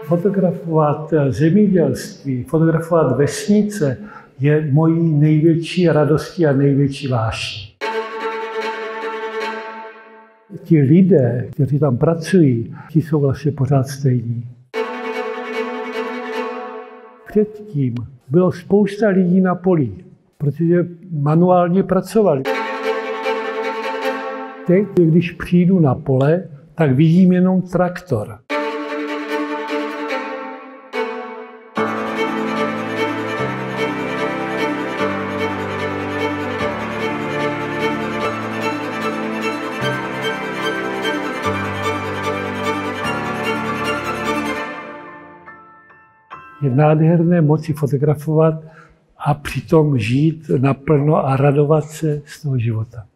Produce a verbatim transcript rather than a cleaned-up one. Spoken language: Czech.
Fotografovat zemědělství, fotografovat vesnice je mojí největší radostí a největší vášní. Ti lidé, kteří tam pracují, ti jsou vlastně pořád stejní. Předtím bylo spousta lidí na poli, protože manuálně pracovali. Teď, když přijdu na pole, tak vidím jenom traktor. Je nádherné moci fotografovat a přitom žít naplno a radovat se z toho života.